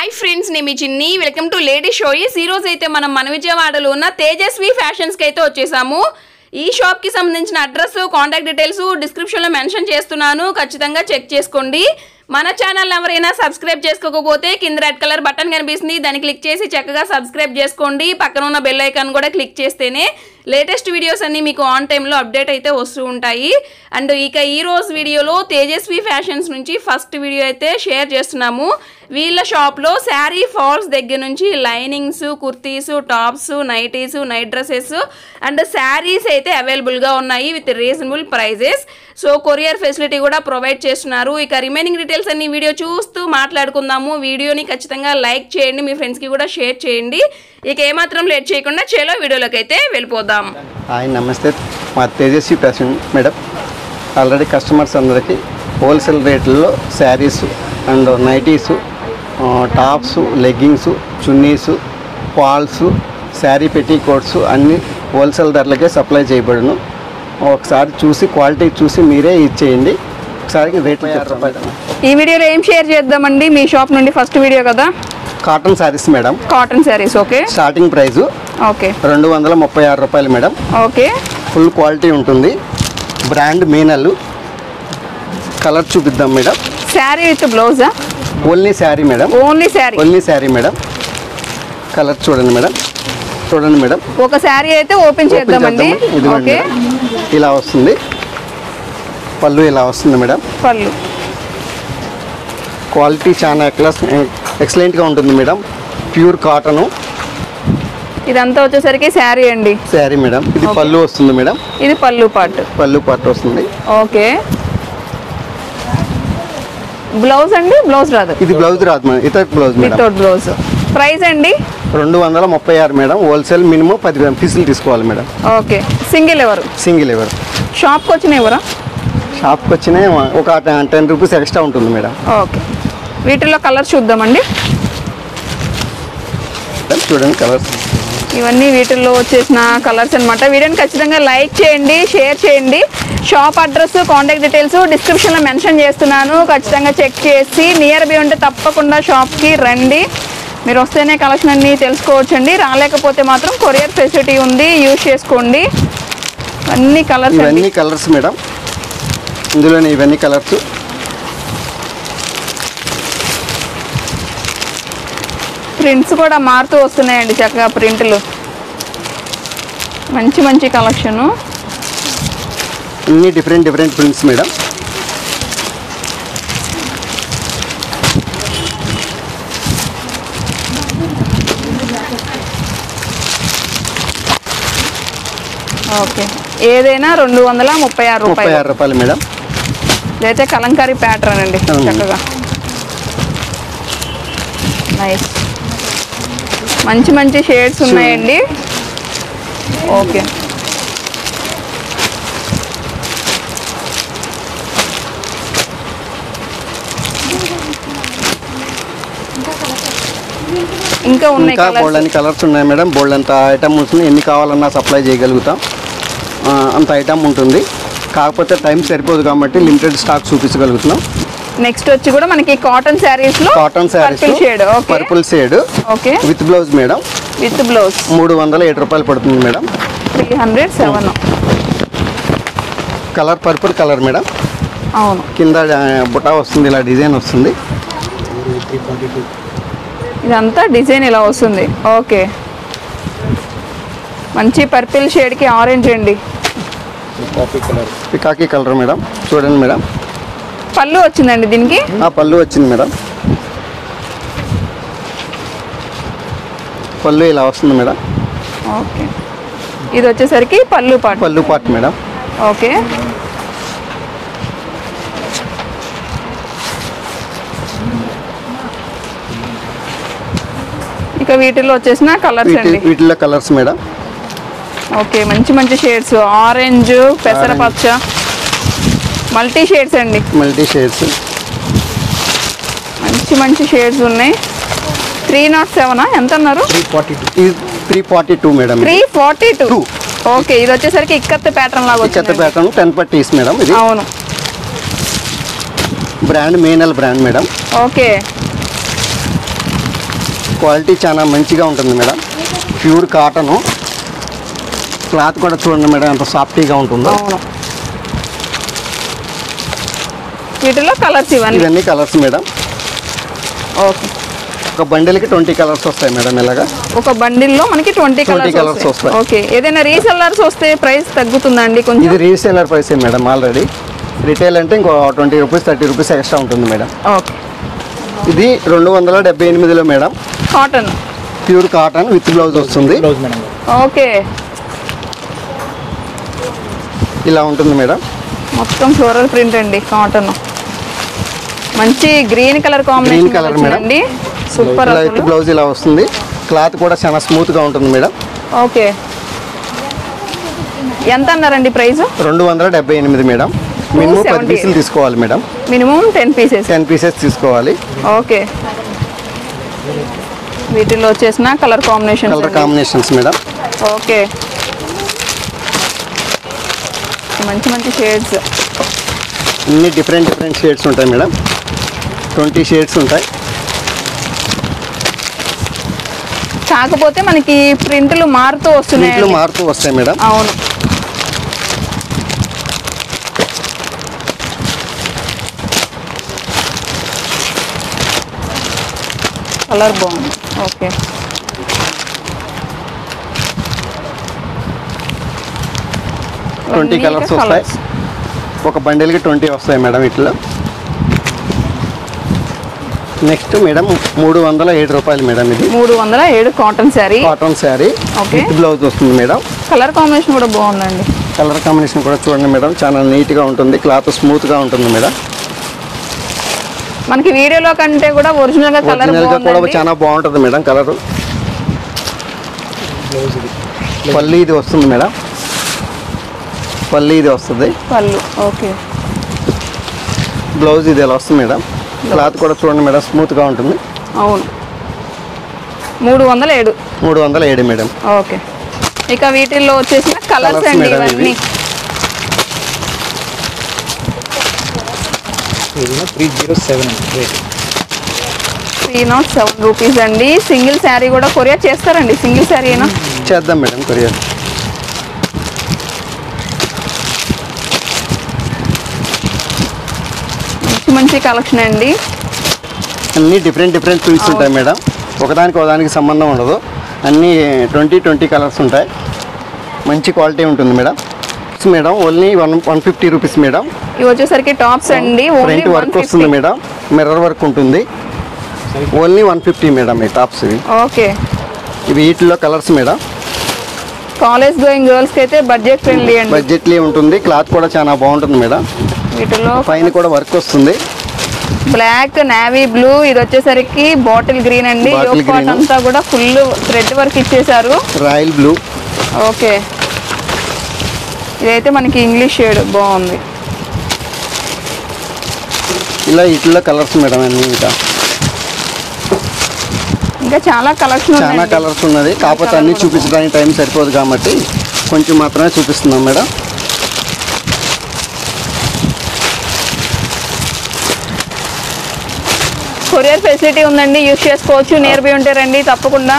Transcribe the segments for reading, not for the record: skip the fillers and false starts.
Hi friends నేను చిన్ని welcome to lady షోయిస్ ఈ రోజు అయితే మనం మన విజయవాడలో ఉన్న తేజస్వి ఫ్యాషన్స్ కి అయితే వచ్చేసాము ఈ షాప్ కి సంబంధించిన అడ్రస్ కాంటాక్ట్ డీటెయిల్స్ డిస్క్రిప్షన్ లో మెన్షన్ చేస్తున్నాను ఖచ్చితంగా చెక్ చేసుకోండి మన ఛానల్ ఎవరైనా సబ్స్క్రైబ్ చేసుకోకపోతే కింద రెడ్ కలర్ బటన్ కనిపిస్తుంది దాన్ని క్లిక్ చేసి చక్కగా సబ్స్క్రైబ్ చేసుకోండి పక్కన ఉన్న బెల్ ఐకాన్ కూడా క్లిక్ చేస్తేనే లేటెస్ట్ వీడియోస్ అన్ని మీకు ఆన్ టైం లో అప్డేట్ అయితే వస్తూ ఉంటాయి అండ్ ఇక ఈ రోజు వీడియోలో తేజస్వి ఫ్యాషన్స్ నుంచి ఫస్ట్ వీడియో అయితే షేర్ చేస్తున్నాము వీళ్ళ షాప్ లో శారీ ఫాల్స్ దగ్గర నుంచి linings kurtis tops nighties night dresses and saris అయితే అవైలబుల్ గా ఉన్నాయి with reasonable prices so courier facility కూడా ప్రొవైడ్ చేస్తున్నారు ఇక రిమైనింగ్ డీటెయిల్స్ అన్ని వీడియో చూస్తూ మాట్లాడుకుందాము వీడియోని ఖచ్చితంగా లైక్ చేయండి మీ ఫ్రెండ్స్ కి కూడా షేర్ చేయండి ఇక ఏమాత్రం లేట్ చేయకుండా చలో వీడియోలోకి అయితే వెళ్ళిపోదాం హాయ్ నమస్తే మా Tejaswi fashion madam already customers అందరికీ హోల్సేల్ రేట్లలో saris and nighties tops leggings chunnis falls sari petticoats అన్నీ హోల్సేల్ ధరలకే సప్లై చేయబడును ఒకసారి చూసి క్వాలిటీ చూసి మీరే ఇచ్చేయండి ఒకసారి రేట్లు ఈ వీడియోలో ఏం షేర్ చేద్దామండి మీ షాప్ నుండి ఫస్ట్ వీడియో కదా cotton saris madam cotton saris okay starting price okay 236 రూపాయలు మేడం ఓకే ఫుల్ క్వాలిటీ ఉంటుంది బ్రాండ్ మీనల్ కలర్ చూపిద్దాం మేడం శారీ విత్ బ్లౌజా only sari madam only sari madam colour చూడండి మేడం ఒక శారీ అయితే ఓపెన్ చేద్దామండి ఓకే ఇలా వస్తుంది పళ్ళు ఇలా వస్తుంది మేడం పళ్ళు క్వాలిటీ చాలా ఎక్సలెంట్గా ఉంటుంది మేడం ప్యూర్ కాటన్ ఇదంతా వచ్చేసరికి శారీ అండి శారీ మేడం ఇది పళ్ళు వస్తుంది మేడం ఇది పళ్ళు పార్ట్ వస్తుంది ఓకే బ్లౌజ్ అండి బ్లౌజ్ రాదు ఇది బ్లౌజ్ రాదు మేడం ఇతర blouse madam without blouse price అండి 236 మేడం హోల్సేల్ మినిమం 10 పీసులు తీసుకోవాలి మేడం ఓకే సింగిల్ ఎవరు షాప్కి వచ్చిన ఎవరా షాప్కి వచ్చిన ఒక 10 రూపీస్ ఎక్స్ట్రా ఉంటుంది మేడం ఓకే వీటిలో కలర్స్ చూద్దామండి చూడండి కలర్స్ ఇవన్నీ వీటిల్లో వచ్చేసిన కలర్స్ అనమాట వీడియోని ఖచ్చితంగా లైక్ చేయండి షేర్ చేయండి షాప్ అడ్రస్ కాంటాక్ట్ డీటెయిల్స్ డిస్క్రిప్షన్లో మెన్షన్ చేస్తున్నాను ఖచ్చితంగా చెక్ చేసి నియర్ బై ఉంటే తప్పకుండా షాప్కి రండి మీరు వస్తేనే కలెక్షన్ అన్నీ తెలుసుకోవచ్చండి రాలేకపోతే మాత్రం కొరియర్ ఫెసిలిటీ ఉంది యూజ్ చేసుకోండి అన్ని కలర్స్ మేడం ఇందులోనే ఇవన్నీ కలర్స్ ప్రింట్స్ కూడా మారుతూ వస్తున్నాయండి చక్కగా ప్రింట్లు మంచి కలెక్షను అన్ని డిఫరెంట్ ప్రింట్స్ మేడం ఓకే ఏదైనా 236 రూపాయలు మేడం ఇదైతే కలంకారీ ప్యాటర్న్ అండి చక్కగా నైస్ మంచి షేడ్స్ ఉన్నాయండి ఓకే ఇంకా ఉన్నాయి బోల్డ్ కలర్స్ ఉన్నాయి మేడం బోల్డ్ అంత ఐటమ్ ఉంటుంది ఎన్ని కావాలన్నా సప్లై చేయగలుగుతాం అంత ఐటమ్ ఉంటుంది కాకపోతే టైం సరిపోదు కాబట్టి లిమిటెడ్ స్టాక్ చూపించగలుగుతున్నాం నెక్స్ట్ వచ్చి కూడా మనకి cotton saris purple shade okay with blouse madam 307 రూపాయలు పడుతుంది madam 307 colour purple colour madam అవును కింద బుటా వస్తుంది ఇలా డిజైన్ వస్తుంది ఇదంతా డిజైన్ ఇలా వస్తుంది ఓకే మంచి పర్పుల్ షేడ్ కి ఆరెంజ్ అండి పికాకీ కలర్ మేడం చూడండి మేడం పళ్ళు వచ్చిందండి దీనికి పళ్ళు వచ్చింది మేడం పళ్ళు ఇలా వస్తుంది మేడం ఓకే ఇది వచ్చేసరికి పళ్ళు పార్ట్ మేడం ఓకే ఇక వీటిలో వచ్చేసిన కలర్స్ అండి వీటిలో కలర్స్ మేడం ఓకే మంచి షేడ్స్ ఆరెంజ్ పెసరపచ్చ మల్టీ షేడ్స్ అండి మంచి షేడ్స్ ఉన్నాయి 307 ఎంత అన్నారు 342 మేడం 342 ఓకే ఇది వచ్చేసరికి ఇక్కత్ ప్యాటర్న్ లాగా వచ్చింది 10 పట్టీస్ మేడం ఇది అవును brand Meenal brand madam okay quality చాలా మంచిగా ఉంటుంది మేడం. Pure cotton. క్లాత్ కూడా చూడండి మేడం ఎంత సాఫ్టీగా ఉంటుందో. అవును. వీటిలో కలర్స్ ఇవన్నీ కలర్స్ మేడం. ఓకే. ఒక బండిల్కి 20 కలర్స్ వస్తాయి మేడం. ఇలాగా ఒక బండిల్లో మనకి 20 కలర్స్ వస్తాయి. ఓకే. ఏదైనా రీసెల్లర్స్ వస్తే ప్రైస్ తగ్గుతుందండి కొంచెం? ఇది రీసేలర్ ప్రైసే మేడం. ఆల్రెడీ రిటైల్ అంటే ఇంకో 20 రూపీస్ 30 రూపీస్ ఎక్స్ట్రా ఉంటుంది మేడం. ఓకే. ఇది 278లో madam. Cotton, pure cotton with blouse వస్తుంది. ఓకే. ఇలా ఉంటుంది మేడం. మొత్తం ఫ్లోరల్ ప్రింట్ అండి. కాటన్ మంచి గ్రీన్ కలర్ కాంబినేషన్ అండి. సూపర్. విత్ బ్లౌజ్ ఇలా వస్తుంది. క్లాత్ కూడా చాలా స్మూత్ గా ఉంటుంది మేడం. ఓకే. ఎంత అన్నారండి ప్రైస్? 278 మేడం. మినిమం 10 పీసులు తీసుకోవాలి మేడం. మినిమం 10 పీసెస్ తీసుకోవాలి. ఓకే. వీటిలో వచ్చేసిన కలర్ కాంబినేషన్స్ మేడం. ఓకే. మంచి మంచి షేడ్స్, అన్ని డిఫరెంట్ షేడ్స్ ఉంటాయి మేడం. 20 షేడ్స్ ఉంటాయి. కాకపోతే మనకి ప్రింట్లు మారుతూ వస్తాయి మేడం. అవును. కలర్ బాగుంది. ఓకే. ట్వంటీ కలర్స్ వస్తాయి. ఒక బండిల్కి 20 వస్తాయి మేడం ఇట్లా. నెక్స్ట్ మేడం 307 రూపాయలు మేడం. ఇది 307 కాటన్ శారీ. విత్ బ్లౌజ్ వస్తుంది మేడం. కలర్ కాంబినేషన్ కూడా బాగుందండి. కలర్ కాంబినేషన్ కూడా చూడండి మేడం. చాలా నీట్గా ఉంటుంది. క్లాత్ స్మూత్గా ఉంటుంది మేడం. మనకి వీడియోలో కంటే కూడా ఒరిజినల్గా కూడా చాలా బాగుంటుంది మేడం. కలర్ పల్లి ఇది వస్తుంది మేడం. పల్లి ఇది వస్తుంది. పళ్ళు. ఓకే. బ్లౌజ్ ఇది ఎలా వస్తుంది మేడం. క్లాత్ కూడా చూడండి మేడం. స్మూత్గా ఉంటుంది. అవును. 307 మేడం. ఓకే. ఇక వీటిల్లో వచ్చేసిన కలర్స్ అండి ఇవన్నీ. 307 రూపీస్ అండి. సింగిల్ శారీ కూడా కొరియర్ చేస్తారండి? సింగిల్ శారీ అయినా చేద్దాం మేడం కొరియర్. మంచి కలెక్షన్ అండి. అన్ని డిఫరెంట్ ప్రింట్స్ ఉంటాయి మేడం. ఒకదానికి సంబంధం ఉండదు. అన్ని 20 కలర్స్ ఉంటాయి. మంచి క్వాలిటీ ఉంటుంది madam. Madam only 150 rupees madam. ఇవి వచ్చేసరికి టాప్స్ అండి. ఫ్రంట్ వర్క్ వస్తుంది మేడం. మిర్రర్ వర్క్ ఉంటుంది. ఓన్లీ 150 మేడం ఈ టాప్స్. ఓకే. ఇవి వీటిలో colours madam. College going girls కి అయితే బడ్జెట్లీ ఉంటుంది. క్లాత్ కూడా చాలా బాగుంటుంది మేడం. వీటిలో పైన కూడా వర్క్ వస్తుంది. బ్లాక్, నేవీ బ్లూ, ఇది వచ్చేసరికి బాటిల్ గ్రీన్ అండి. అంతా కూడా ఫుల్ థ్రెడ్ వర్క్ ఇచ్చేసారు. Royal blue. ఓకే. ఇదైతే మనకి ఇంగ్లీష్ షేడ్ బాగుంది. ఇలా ఇట్లా కలర్స్ మేడం. అన్ని ఇంకా చాలా కలర్స్ ఉన్నది. కాకపోతే అన్ని చూపించడానికి టైం సరిపోదు కాబట్టి కొంచెం మాత్రమే చూపిస్తున్నాం మేడం. కొరియర్ ఫెసిలిటీ ఉందండి. యూస్ చేసుకోవచ్చు. నియర్ బై ఉంటే రండి తప్పకుండా.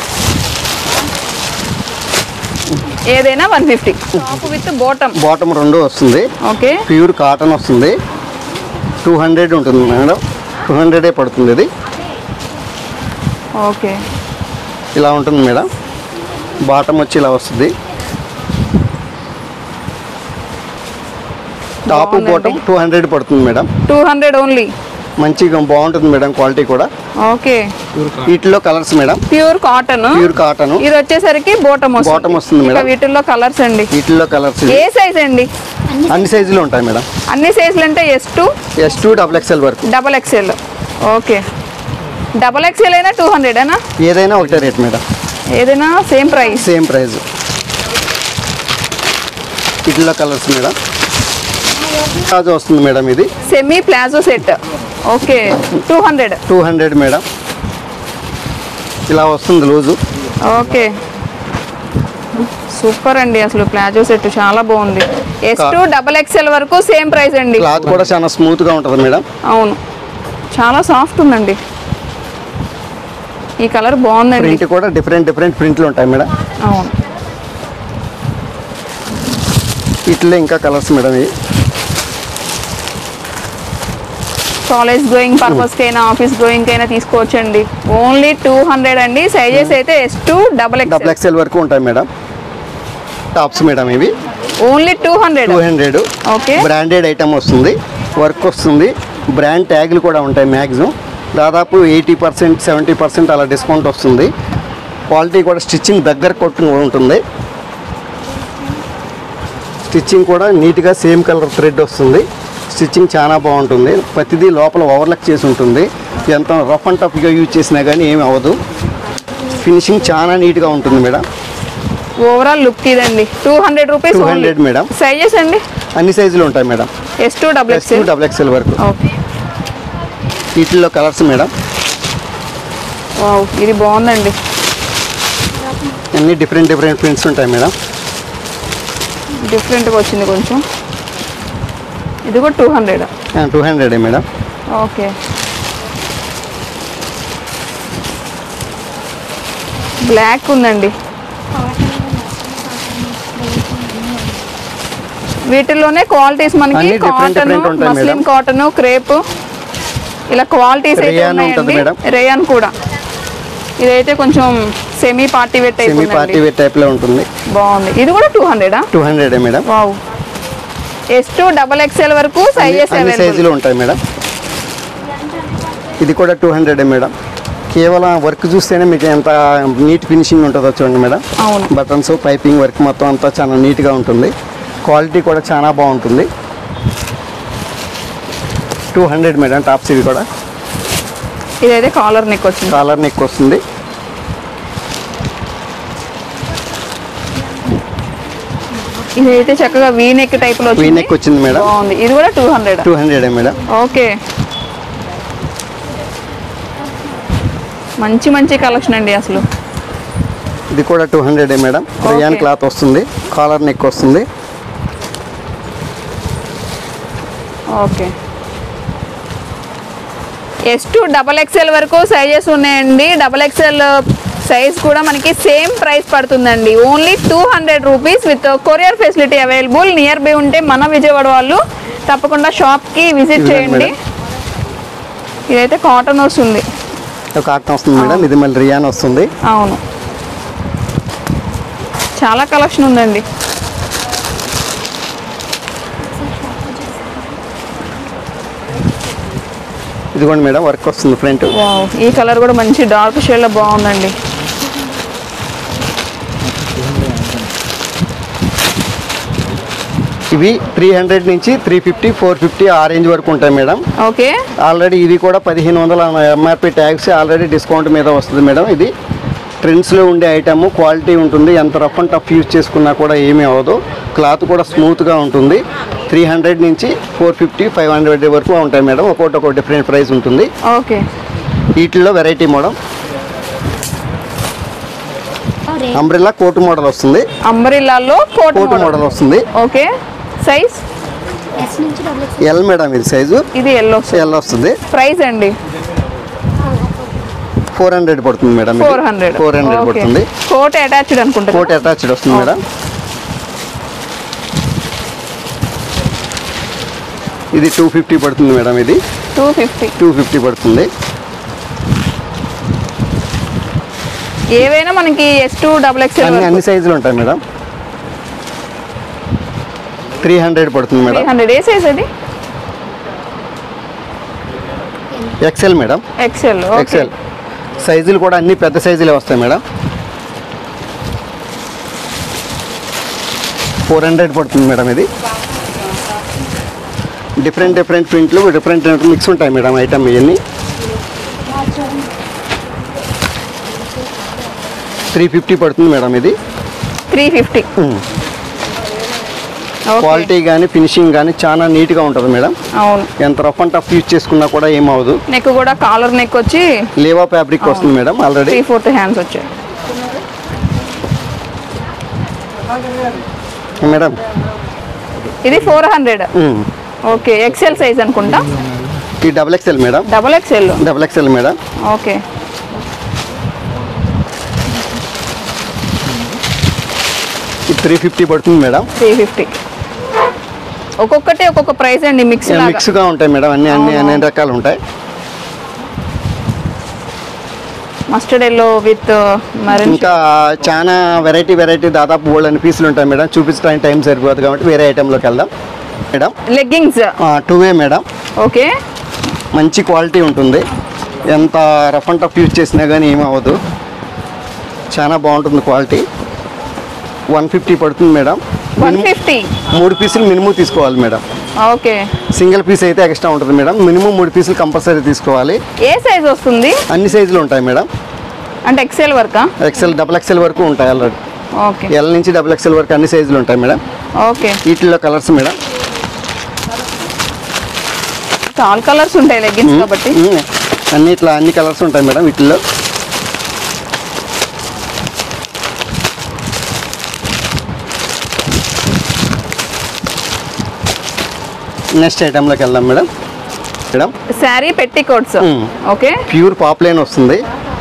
ఏదైనా 150. టాప్ విత్ బాటమ్ రెండు వస్తుంది. ఓకే. ప్యూర్ కాటన్ వస్తుంది. 200 ఉంటుంది మేడం. 200 పడుతుంది ఇది. ఓకే. ఇలా ఉంటుంది మేడం. బాటమ్ వచ్చి ఇలా వస్తుంది. టాప్ బాటమ్ 200 పడుతుంది మేడం. 200 ఓన్లీ. మంచిగా బాగుంటుంది మేడం. క్వాలిటీ కూడా. ఓకే. వీటిలో కలర్స్ మేడం. Pure cotton. ఇది వచ్చేసరికి బాటమ్ వస్తుంది మేడం. వీటిల్లో కలర్స్ అండి. ఏ సైజ్ అండి? అన్ని సైజులు ఉంటాయి మేడం. అన్ని సైజులు అంటే S2 డబుల్ XL వరకు. ఓకే. డబుల్ XL అయినా 200 అయినా ఏదైనా ఒకటే రేట్ మేడం. ఏదైనా సేమ్ ప్రైస్. వీటిల్లో కలర్స్ మేడం. ప్లాజో వస్తుంది మేడం. ఇది semi palazzo set. Okay. 200 madam. ఇలా వస్తుంది లూజు. ఓకే. సూపర్ అండి. అసలు ప్లాజో సెట్ చాలా బాగుంది. S2 డబుల్ XL వరకు సేమ్ ప్రైస్ అండి. క్లాత్ కూడా చాలా స్మూత్ గా ఉంటుంది మేడం. అవును. చాలా సాఫ్ట్ ఉందండి. ఈ కలర్ బాగుందండి. ప్రింట్ కూడా డిఫరెంట్ ప్రింట్లు ఉంటాయి మేడం. అవును, వీటిలో ఇంకా కలర్స్ మేడం. ఇవి కాలేజ్ గోయింగ్ పర్పస్కి అయినా ఆఫీస్ గోయింగ్ అయినా తీసుకోవచ్చండి. ఓన్లీ 200 అండి. సైజెస్ అయితే S2 డబుల్ ఎక్స్ఎల్ వరకు ఉంటాయి మేడం. టాప్స్ మేడం ఇవి ఓన్లీ 200. ఓకే, బ్రాండెడ్ ఐటమ్ వస్తుంది, వర్క్ వస్తుంది, బ్రాండ్ ట్యాగ్లు కూడా ఉంటాయి. మ్యాక్సిమం దాదాపు 80% 70% అలా డిస్కౌంట్ వస్తుంది. క్వాలిటీ కూడా స్టిచ్చింగ్ దగ్గర కొట్టు ఉంటుంది. స్టిచ్చింగ్ కూడా నీట్గా సేమ్ కలర్ థ్రెడ్ వస్తుంది. స్టిచ్చింగ్ చాలా బాగుంటుంది. ప్రతిదీ లోపల ఓవర్లక్ చేసి ఉంటుంది. ఎంత రఫ్ అండ్ టఫ్గా యూజ్ చేసినా కానీ ఏమి అవ్వదు. ఫినిషింగ్ చాలా నీట్గా ఉంటుంది మేడం. ఓవరాల్ లుక్ ఇదండి. 200 రూపీస్. 200 మేడం. సైజెస్ అండి అన్ని సైజులు ఉంటాయి మేడం. S2 డబుల్ ఎక్స్ఎల్ వరకు. ఓకే, వీటిల్లో కలర్స్ మేడం. వావ్, ఇది బాగుందండి. అన్ని డిఫరెంట్ ప్రింట్స్ ఉంటాయి మేడం. డిఫరెంట్గా వచ్చింది కొంచెం. ఇది కూడా 200. 200 మేడం. ఓకే, బ్లాక్ ఉందండి. వీటిల్లోనే క్వాలిటీస్ మనకి అన్ని different కాటన్, ఉంటాయి మస్లిన్ మేడం. కాటన్, క్రేప్ ఇలా క్వాలిటీస్ అయితే రేయాన్ ఉంటుంది ఉన్నాయండి. మేడం. రేయాన్ కూడా. ఇదైతే కొంచెం semi party wear type semi party wear టైప్లో ఉంటుంది. బాగుంది. ఇది కూడా 200. 200 madam. Wow, S2 double XL వరకు సైజెస్ అన్ని సైజులు ఉంటాయి మేడం. ఇది కూడా 200 మేడం. కేవలం వర్క్ చూస్తేనే మీకు ఎంత నీట్ ఫినిషింగ్ ఉంటుందో చూడండి మేడం. అవును, బటన్స్, పైపింగ్ వర్క్ మొత్తం అంతా చాలా నీట్గా ఉంటుంది. క్వాలిటీ కూడా చాలా బాగుంటుంది. 200 మేడం. టాప్స్ ఇవి కూడా. ఇదైతే కాలర్ నెక్ వచ్చింది. కాలర్ నెక్ వస్తుంది. ఇదైతే చక్కగా వీ నెక్ టైప్ లో వీ నెక్ వచ్చింది మేడం. బాగుంది. ఇది కూడా 200. 200 మేడం. ఓకే, మంచి కలెక్షన్ అండి అసలు. ఇది కూడా 200 మేడం. రేయాన్ క్లాత్ వస్తుంది, కాలర్ నెక్ వస్తుంది. ఓకే, S2 డబల్ ఎక్స్ఎల్ వరకు సైజెస్ ఉన్నాయండి. డబల్ ఎక్స్ఎల్ సైజ్ కూడా మనకి సేమ్ ప్రైస్ పడుతుందండి. Only 200 rupees with courier facility available. Nearby ఉంటే మన విజయవాడ వాళ్ళు తప్పకుండా షాప్కి విజిట్ చేయండి. ఇదైతే కాటన్ వస్తుంది. కాటన్ వస్తుంది మేడం. ఇది మళ్ళీ రియాన్ వస్తుంది. అవును, చాలా కలెక్షన్ ఉందండి. ఇదిగోండి మేడం, వర్క్ వస్తుంది ఫ్రంట్. వావ్, ఈ కలర్ కూడా మంచి డార్క్ షేడ్ లో బాగుందండి. ఇవి 300 నుంచి 350 450 ఆ రేంజ్ వరకు ఉంటాయి మేడం. ఓకే, ఆల్రెడీ ఇవి కూడా 1500 ఎంఆర్పి ట్యాక్స్ ఆల్రెడీ డిస్కౌంట్ మీద వస్తుంది మేడం. ఇది ట్రెండ్స్లో ఉండే ఐటమ్, క్వాలిటీ ఉంటుంది. ఎంత రఫ్ అండ్ టఫ్ యూజ్ చేసుకున్నా కూడా ఏమీ అవ్వదు. క్లాత్ కూడా స్మూత్గా ఉంటుంది. 300 నుంచి 450 500 వరకు ఉంటాయి మేడం. ఒక్కొక్క డిఫరెంట్ ప్రైస్ ఉంటుంది. ఓకే, వీటిల్లో variety model umbrella coat model వస్తుంది. అంబ్రెల్లాలో కోట్ మోడల్ వస్తుంది. Okay, size L madam. ఇది సైజు ఇది ఎల్ వస్తుంది. ప్రైస్ అండి 400 పడుతుంది మేడం. 400 పడుతుంది. కోట్ అటాచ్డ్ అనుకుంటా. కోట్ అటాచ్డ్ వస్తుంది మేడం. ఇది 250 పడుతుంది మేడం. ఇది 250 పడుతుంది. ఏవైనా మనకి S2 డబుల్ ఎక్స్ఎల్ అన్ని సైజులు ఉంటాయి మేడం. 300 పడుతుంది మేడం. 300. ఏ సైజ్ అది? XL madam. ఎక్సెల్ సైజులు కూడా అన్ని పెద్ద సైజులే వస్తాయి మేడం. 400 పడుతుంది మేడం. ఇది డిఫరెంట్ ప్రింట్లు, డిఫరెంట్ మిక్స్ ఉంటాయి మేడం ఐటమ్. ఇవన్నీ 350 పడుతుంది మేడం. ఇది 350. క్వాలిటీ కానీ ఫినిషింగ్ కానీ చాలా నీట్గా ఉంటుంది మేడం. అవును, ఎంత రఫ్ అండ్ టఫ్ యూజ్ చేసుకున్నా కూడా ఏమవుదు. నెక్ కూడా కాలర్ నెక్ వచ్చి లేవా ఫ్యాబ్రిక్ వస్తుంది మేడం. ఆల్రెడీ 3/4 హ్యాండ్స్ వచ్చాయి మేడం. ఇది 400. ఓకే, ఎక్సెల్ సైజ్ అనుకుంటా. ఈ double XL madam. Double XL madam. Okay, ఇది 350 పడుతుంది మేడం. 350. ఒక్కొక్కటి ఒక్కొక్క ప్రైస్ అండి, మిక్స్గా ఉంటాయి మేడం. అన్ని రకాలు ఉంటాయి. మస్టర్డ్ ఎల్లో విత్ ఇంకా చాలా వెరైటీ దాదాపు బోల్డ్ అన్ని పీసులు ఉంటాయి మేడం. చూపించడానికి టైం సరిపోదు కాబట్టి వేరే ఐటెంలోకి వెళ్దాం మేడం. Leggings 2 madam. ఓకే, మంచి క్వాలిటీ ఉంటుంది. ఎంత రఫ్ అండ్ టఫ్ యూజ్ చేసినా కానీ ఏమవ్వదు. చాలా బాగుంటుంది క్వాలిటీ. 150 పడుతుంది మేడం. 150. 3 పీసులు మినిమం తీసుకోవాలి మేడం. ఓకే, సింగిల్ పీస్ అయితే ఎక్స్ట్రా ఉంటుంది మేడం. మినిమం 3 పీసులు కంపల్సరీ తీసుకోవాలి. ఏ సైజ్ వస్తుంది? అన్ని సైజులు ఉంటాయి మేడం. అంటే ఎక్సెల్ వరకా? ఎక్సెల్, XXL వరకు ఉంటాయి ఆల్రెడీ. ఓకే, L నుంచి XXL వరకు అన్ని సైజులు ఉంటాయి మేడం. ఓకే, వీటిల్లో కలర్స్ మేడం. చాలా కలర్స్ ఉంటాయి లెగ్గిన్స్ కాబట్టి. అన్ని కలర్స్ ఉంటాయి మేడం వీటిల్లో. నెక్స్ట్ ఐటెంలోకి వెళ్దాం madam. Sari petticoats. Okay, pure poplin వస్తుంది.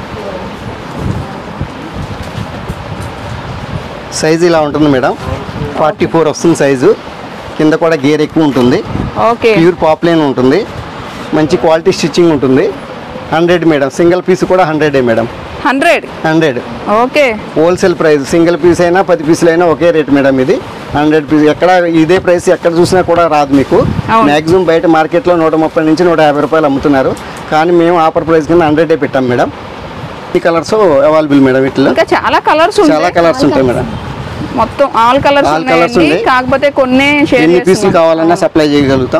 సైజు ఇలా ఉంటుంది మేడం. 44 వస్తుంది సైజు. కింద కూడా గేర్ ఎక్కువ ఉంటుంది. ఓకే, ప్యూర్ పాప్లైన్ ఉంటుంది. మంచి క్వాలిటీ స్టిచ్చింగ్ ఉంటుంది. 100 మేడం. సింగిల్ పీస్ కూడా 100 madam. 100. Okay, wholesale price. Single piece అయినా 10 పీసులు అయినా ఒకే రేట్ మేడం. ఇది 100 పీస్. ఎక్కడ ఇదే ప్రైస్ ఎక్కడ చూసినా కూడా రాదు మీకు. మ్యాక్సిమం బయట మార్కెట్లో 130 నుంచి 150 రూపాయలు అమ్ముతున్నారు. కానీ మేము ఆఫర్ ప్రైస్ కింద 100 పెట్టాం మేడం. ఈ కలర్స్ అవైలబుల్ మేడం. వీటిలో ఇంకా చాలా కలర్స్ ఉంటాయి మేడం. మొత్తం ఆల్ కలర్స్ ఉన్నాయి. కాకపోతే కొన్ని ఎన్ని పీసులు కావాలన్నా సప్లై చేయగలుగుతాం.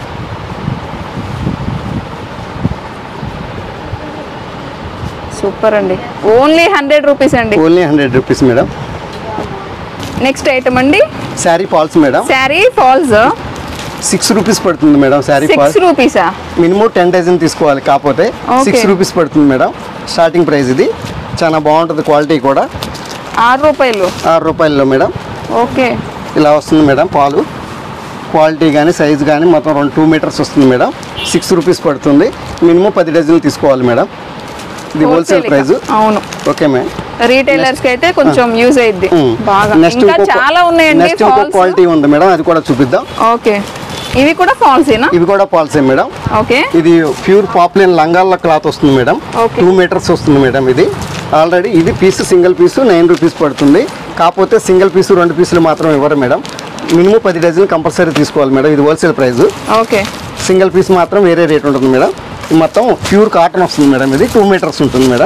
సూపర్ అండి. ఓన్లీ 100 రూపీస్ అండి. Only 100 rupees madam. Next item అండి, sari falls madam. Sari falls 6 rupees పడుతుంది మేడం. శారీ ఫాల్స్ 6 రూపీసా? మినిమం 10 డజన్ తీసుకోవాలి. కాకపోతే 6 రూపీస్ పడుతుంది మేడం. స్టార్టింగ్ ప్రైస్ ఇది. చాలా బాగుంటుంది. క్వాలిటీ కూడా 6 రూపాయలు. 6 రూపాయల్లో మేడం. ఓకే, ఇలా వస్తుంది మేడం పాలు. క్వాలిటీ కానీ సైజు కానీ మొత్తం 2 మీటర్స్ వస్తుంది మేడం. 6 రూపీస్ పడుతుంది. మినిమం 10 డజన్లు తీసుకోవాలి మేడం. ఇది హోల్సేల్ ప్రైస్. అవును. Okay madam. రీటైలర్స్ కి అయితే కొంచెం యూజ్ అయ్యిద్ది బాగా. ఇంకా చాలా ఉన్నాయండి. నెక్స్ట్ ఇంకో క్వాలిటీ ఉంది మేడం. అది కూడా చూపిద్దాం. ఓకే, ఇవి కూడా ఫాల్సేనా? ఇవి కూడా ఫాల్సే మేడం. ఓకే, ఇది ప్యూర్ పాప్లైన్ లంగాల క్లాత్ వస్తుంది మేడం. 2 మీటర్స్ వస్తుంది మేడం. ఇది ఆల్రెడీ ఇది పీస్ సింగిల్ పీసు 9 రూపీస్ పడుతుంది. కాకపోతే సింగిల్ పీసు 2 పీసులు మాత్రం ఇవ్వరు మేడం. మినిమం 10 డజన్లు కంపల్సరీ తీసుకోవాలి మేడం. ఇది wholesale price. Okay, single piece మాత్రం వేరే రేట్ ఉంటుంది మేడం. ఇది మొత్తం ప్యూర్ కాటన్ వస్తుంది మేడం. ఇది 2 మీటర్స్ ఉంటుంది madam.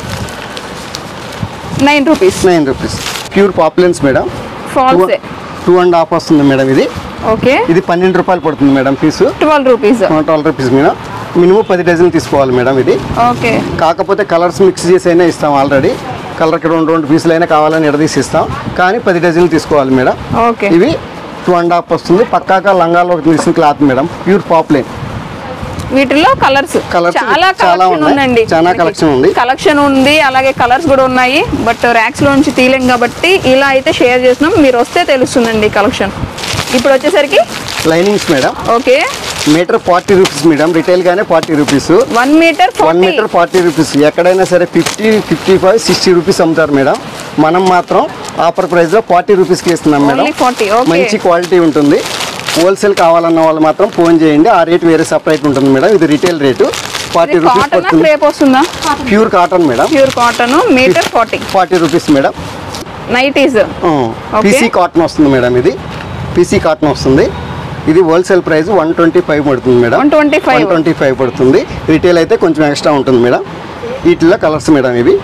9 rupees. 9 rupees. Pure poplins madam. ఫాల్సే 2.5 వస్తుంది మేడం. ఇది ఓకే, ఇది 12 రూపాయలు పడుతుంది madam piece. 12 rupees. 12 rupees madam. Minimum 10 డజన్లు తీసుకోవాలి మేడం. ఇది ఓకే, కాకపోతే కలర్స్ మిక్స్ చేసి అయినా ఇస్తాం. ఆల్రెడీ కలర్కి 2 పీసులు అయినా కావాలని ఎడదీసి ఇస్తాం. కానీ 10 డజన్లు తీసుకోవాలి మేడం. ఓకే, ఇవి 2.5 వస్తుంది. పక్కాగా లంగాలో తీసిన క్లాత్ మేడం. Pure poplin. వీటిలో కలర్స్ చాలా కలెక్షన్ ఉందండి. చాలా కలెక్షన్ ఉంది. అలాగే కలర్స్ కూడా ఉన్నాయి. బట్ ర్యాక్స్ లో నుంచి తీయలేం కాబట్టి ఇలా అయితే షేర్ చేస్తున్నాం. మీరు వస్తే తెలుస్తుందండి కలెక్షన్. ఇప్పుడు వచ్చేసరికి linings madam. Okay, metre 40 rupees madam. Retail గానే 40 రూపీస్. 1 metre 40 rupees. ఎక్కడైనా సరే 50, 55, 60 రూపీస్ అమ్ముతారు మేడం. మనం మాత్రం ఆఫర్ ప్రైస్ లో 40 రూపీస్కి ఇస్తున్నాం మేడం. మంచి క్వాలిటీ ఉంటుంది. హోల్సేల్ కావాలన్న వాళ్ళు మాత్రం ఫోన్ చేయండి. ఆ రేట్ వేరే సపరేట్ ఉంటుంది మేడం. ఇది రిటైల్ రేటు 40 రూపీస్ పడుతుంది. Pure cotton madam. Pure cotton metre 40 rupees madam. Nighties PC cotton వస్తుంది మేడం. ఇది పీసీ కాటన్ వస్తుంది. ఇది హోల్సేల్ ప్రైస్ 125 పడుతుంది మేడం. 125 పడుతుంది. రిటైల్ అయితే కొంచెం ఎక్స్ట్రా ఉంటుంది మేడం. వీటిల్లో కలర్స్ మేడం. ఇవి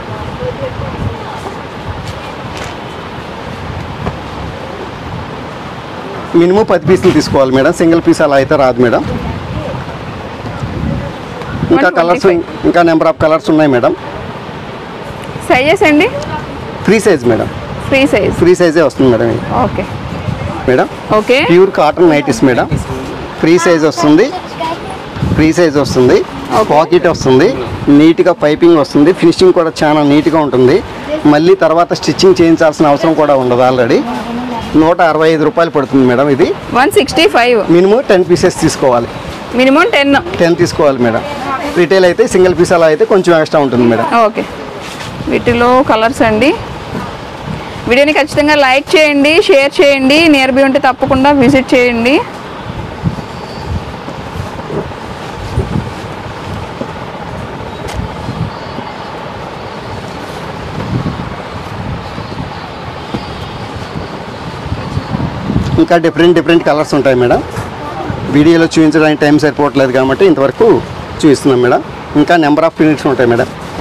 మినిమం 10 పీసులు తీసుకోవాలి మేడం. సింగిల్ పీస్ అలా అయితే రాదు మేడం. ఇంకా కలర్స్ ఇంకా నెంబర్ ఆఫ్ కలర్స్ ఉన్నాయి మేడం. సైజెస్ అండి? Free size madam. ఫ్రీ సైజే వస్తుంది madam. Okay madam. Okay, pure cotton nighties madam. Free size వస్తుంది. పాకెట్ వస్తుంది. నీట్గా పైపింగ్ వస్తుంది. ఫినిషింగ్ కూడా చాలా నీట్గా ఉంటుంది. మళ్ళీ తర్వాత స్టిచ్చింగ్ చేయించాల్సిన అవసరం కూడా ఉండదు. ఆల్రెడీ 165 రూపాయలు పడుతుంది మేడం. ఇది 165. మినిమం 10 పీసెస్ తీసుకోవాలి. మినిమం 10 తీసుకోవాలి మేడం. రిటైల్ అయితే సింగిల్ పీస్ అలా అయితే కొంచెం ఎక్స్ట్రా ఉంటుంది మేడం. ఓకే, వీటిలో కలర్స్ అండి. వీడియోని ఖచ్చితంగా లైక్ చేయండి, షేర్ చేయండి, నియర్ బై ఉంటే తప్పకుండా విజిట్ చేయండి. ఇంకా డిఫరెంట్ కలర్స్ ఉంటాయి మేడం. వీడియోలో చూపించడానికి టైం సరిపోవట్లేదు కాబట్టి ఇంతవరకు చూపిస్తున్నాం మేడం. ఇంకా నెంబర్ ఆఫ్ యూనిట్స్ ఉంటాయి మేడం.